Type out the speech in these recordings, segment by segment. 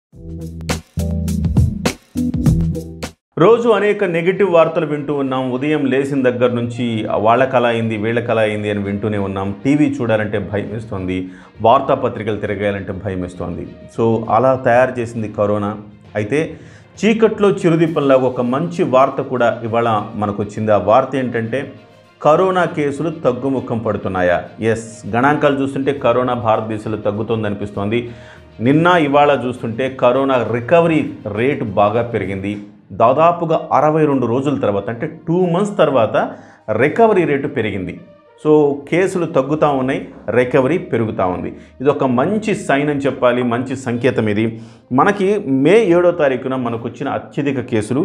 రోజు అనేక నెగటివ్ వార్తలు వింటూ ఉన్నాం. ఉదయం లేచిన దగ్గర నుంచి వాళ్ళకలా అయింది, వీళ్ళకలా అయింది అని వింటూనే ఉన్నాం. టీవీ చూడాలంటే భయమేస్తుంది, వార్తాపత్రికలు తిరగాలంటే భయమేస్తుంది. సో అలా తయారు చేసింది కరోనా. అయితే చీకట్లో చిరుదీపంలాగా ఒక మంచి వార్త కూడా ఇవాళ మనకు వచ్చింది. ఆ వార్త ఏంటంటే కరోనా కేసులు తగ్గుముఖం పడుతున్నాయా? ఎస్, గణాంకాలు చూస్తుంటే కరోనా భారతదేశంలో తగ్గుతోందనిపిస్తోంది. నిన్న ఇవాళ చూస్తుంటే కరోనా రికవరీ రేటు బాగా పెరిగింది. దాదాపుగా 62 రోజుల తర్వాత, అంటే 2 months తర్వాత రికవరీ రేటు పెరిగింది. సో కేసులు తగ్గుతూ ఉన్నాయి, రికవరీ పెరుగుతూ ఉంది. ఇది ఒక మంచి సైన్ అని చెప్పాలి, మంచి సంకేతం ఇది. మనకి మే 7వ తారీఖున మనకు వచ్చిన అత్యధిక కేసులు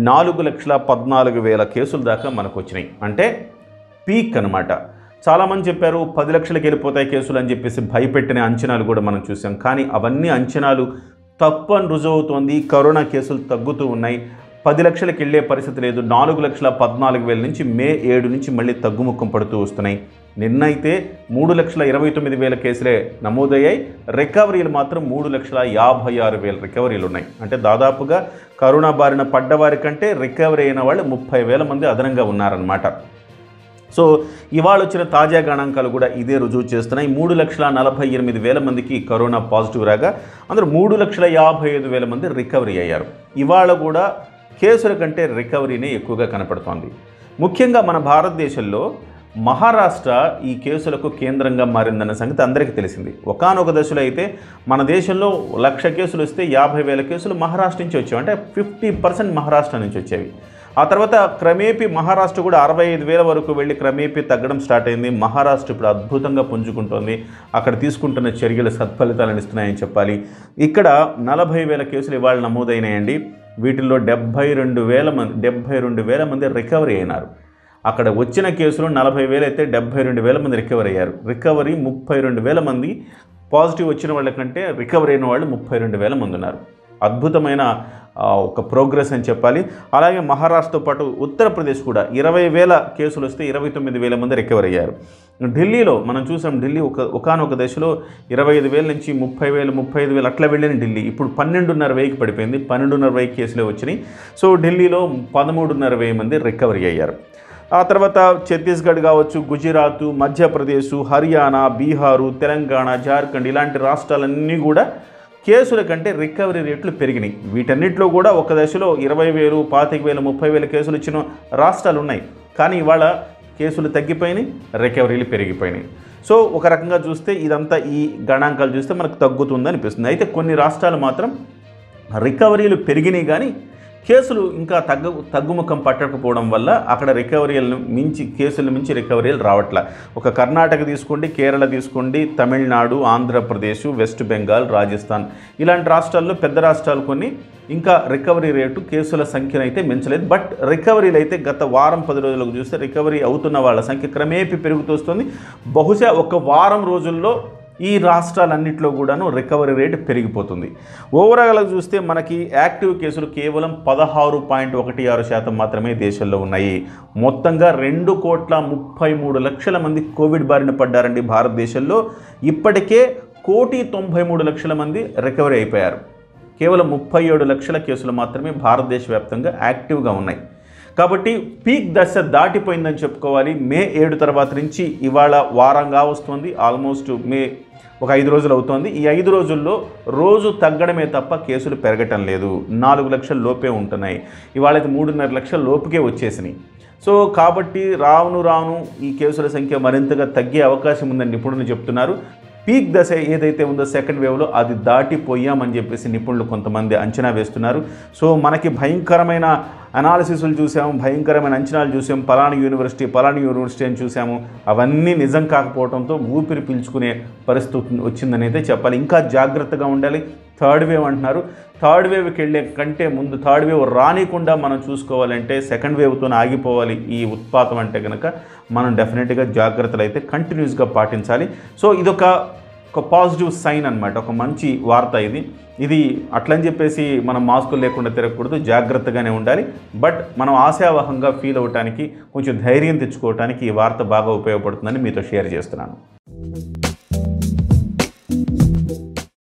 4,14,000 కేసుల దాకా మనకు వచ్చినాయి. అంటే పీక్ అనమాట. చాలామంది చెప్పారు 10 లక్షలకు వెళ్ళిపోతాయి కేసులు అని చెప్పేసి భయపెట్టిన అంచనాలు కూడా మనం చూసాం. కానీ అవన్నీ అంచనాలు తప్పు అని రుజువవుతోంది. కరోనా కేసులు తగ్గుతూ ఉన్నాయి. 10 లక్షలకు వెళ్ళే పరిస్థితి లేదు. 4,14,000 నుంచి మే 7 నుంచి మళ్ళీ తగ్గుముఖం పడుతూ వస్తున్నాయి. నిన్నైతే 3,29,000 కేసులే నమోదయ్యాయి. రికవరీలు మాత్రం 3,56,000 రికవరీలు ఉన్నాయి. అంటే దాదాపుగా కరోనా బారిన పడ్డవారి కంటే రికవరీ అయిన వాళ్ళు 30,000 మంది అదనంగా ఉన్నారన్నమాట. సో ఇవాళ వచ్చిన తాజా గణాంకాలు కూడా ఇదే రుజువు చేస్తున్నాయి. 3,48,000 మందికి కరోనా పాజిటివ్ రాగా అందరూ 3,55,000 మంది రికవరీ అయ్యారు. ఇవాళ కూడా కేసుల కంటే రికవరీనే ఎక్కువగా కనపడుతోంది. ముఖ్యంగా మన భారతదేశంలో మహారాష్ట్ర ఈ కేసులకు కేంద్రంగా మారిందన్న సంగతి అందరికీ తెలిసింది. ఒకానొక దశలో అయితే మన దేశంలో 1,00,000 కేసులు వస్తే 50,000 కేసులు మహారాష్ట్ర నుంచి వచ్చేవి. అంటే 50% మహారాష్ట్ర నుంచి వచ్చేవి. ఆ తర్వాత క్రమేపీ మహారాష్ట్ర కూడా 65,000 వరకు వెళ్ళి క్రమేపీ తగ్గడం స్టార్ట్ అయింది. మహారాష్ట్ర ఇప్పుడు అద్భుతంగా పుంజుకుంటోంది. అక్కడ తీసుకుంటున్న చర్యలు సత్ఫలితాలను ఇస్తున్నాయని చెప్పాలి. ఇక్కడ 40,000 కేసులు ఇవాళ నమోదైనాయండి. వీటిల్లో 72,000 మంది రికవరీ అయినారు. అక్కడ వచ్చిన కేసులు 40,000 అయితే 72,000 మంది రికవరీ అయ్యారు. రికవరీ 32,000 మంది. పాజిటివ్ వచ్చిన వాళ్ళకంటే రికవరీ అయిన వాళ్ళు 32,000 మంది ఉన్నారు. అద్భుతమైన ఒక ప్రోగ్రెస్ అని చెప్పాలి. అలాగే మహారాష్ట్రతో పాటు ఉత్తరప్రదేశ్ కూడా 20,000 కేసులు వస్తే 29,000 మంది రికవరీ అయ్యారు. ఢిల్లీలో మనం చూసాం, ఢిల్లీ ఒకానొక దశలో 25,000 నుంచి 30,000, 35,000 అట్లా వెళ్ళిన ఢిల్లీ ఇప్పుడు 12,500 పడిపోయింది. 12,500 కేసులే వచ్చినాయి. సో ఢిల్లీలో 13,500 మంది రికవరీ అయ్యారు. ఆ తర్వాత ఛత్తీస్గఢ్ కావచ్చు, గుజరాత్, మధ్యప్రదేశ్, హర్యానా, బీహారు, తెలంగాణ, జార్ఖండ్ ఇలాంటి రాష్ట్రాలన్నీ కూడా కేసుల కంటే రికవరీ రేట్లు పెరిగినాయి. వీటన్నిటిలో కూడా ఒక దశలో 20,000, 25,000, 30,000 కేసులు ఇచ్చిన రాష్ట్రాలు ఉన్నాయి. కానీ ఇవాళ కేసులు తగ్గిపోయినాయి, రికవరీలు పెరిగిపోయినాయి. సో ఒక రకంగా చూస్తే ఇదంతా ఈ గణాంకాలు చూస్తే మనకు తగ్గుతుంది అనిపిస్తుంది. అయితే కొన్ని రాష్ట్రాలు మాత్రం రికవరీలు పెరిగినాయి కానీ కేసులు ఇంకా తగ్గుముఖం పట్టకపోవడం వల్ల అక్కడ రికవరీలను మించి కేసుల మించి రికవరీలు రావట్లా. ఒక కర్ణాటక తీసుకోండి, కేరళ తీసుకోండి, తమిళనాడు, ఆంధ్రప్రదేశ్, వెస్ట్ బెంగాల్, రాజస్థాన్ ఇలాంటి రాష్ట్రాల్లో పెద్ద రాష్ట్రాలు కొన్ని ఇంకా రికవరీ రేటు కేసుల సంఖ్యను అయితే మించలేదు. బట్ రికవరీలు అయితే గత వారం 10 రోజులకు చూస్తే రికవరీ అవుతున్న వాళ్ళ సంఖ్య క్రమేపీ పెరుగుతూ వస్తుంది. బహుశా ఒక వారం రోజుల్లో ఈ రాష్ట్రాలన్నింటిలో కూడాను రికవరీ రేటు పెరిగిపోతుంది. ఓవరాల్గా చూస్తే మనకి యాక్టివ్ కేసులు కేవలం 16.16% మాత్రమే దేశంలో ఉన్నాయి. మొత్తంగా 2,33,00,000 మంది కోవిడ్ బారిన పడ్డారండి భారతదేశంలో. ఇప్పటికే 1,93,00,000 మంది రికవరీ అయిపోయారు. కేవలం 37 లక్షల కేసులు మాత్రమే భారతదేశ వ్యాప్తంగా యాక్టివ్గా ఉన్నాయి. కాబట్టి పీక్ దశ దాటిపోయిందని చెప్పుకోవాలి. మే 7 తర్వాత నుంచి ఇవాళ వారంగా వస్తుంది. ఆల్మోస్ట్ మే ఒక 5 రోజులు అవుతోంది. ఈ 5 రోజుల్లో రోజు తగ్గడమే తప్ప కేసులు పెరగటం లేదు. 4 లక్షల లోపే ఉంటున్నాయి. ఇవాళ 3.5 లక్షల లోపుకే వచ్చేసినాయి. సో కాబట్టి రాను రాను ఈ కేసుల సంఖ్య మరింతగా తగ్గే అవకాశం ఉందని నిపుణులు చెప్తున్నారు. పీక్ దశ ఏదైతే ఉందో సెకండ్ వేవ్లో అది దాటిపోయామని చెప్పేసి నిపుణులు కొంతమంది అంచనా వేస్తున్నారు. సో మనకి భయంకరమైన అనాలిసిస్లు చూసాము, భయంకరమైన అంచనాలు చూసాము, పలానా యూనివర్సిటీ అని చూసాము. అవన్నీ నిజం కాకపోవడంతో ఊపిరి పీల్చుకునే పరిస్థితి వచ్చిందని అయితే చెప్పాలి. ఇంకా జాగ్రత్తగా ఉండాలి. థర్డ్ వేవ్ అంటున్నారు. థర్డ్ వేవ్కి వెళ్ళే కంటే ముందు థర్డ్ వేవ్ రానికుండా మనం చూసుకోవాలంటే సెకండ్ వేవ్తో ఆగిపోవాలి ఈ ఉత్పాతం అంటే కనుక మనం డెఫినెట్గా జాగ్రత్తలు అయితే కంటిన్యూస్గా పాటించాలి. సో ఇదొక పాజిటివ్ సైన్ అనమాట, ఒక మంచి వార్త ఇది అట్లని చెప్పేసి మనం మాస్కులు లేకుండా తిరగకూడదు, జాగ్రత్తగానే ఉండాలి. బట్ మనం ఆశావహంగా ఫీల్ అవ్వడానికి కొంచెం ధైర్యం తెచ్చుకోవడానికి ఈ వార్త బాగా ఉపయోగపడుతుందని మీతో షేర్ చేస్తున్నాను.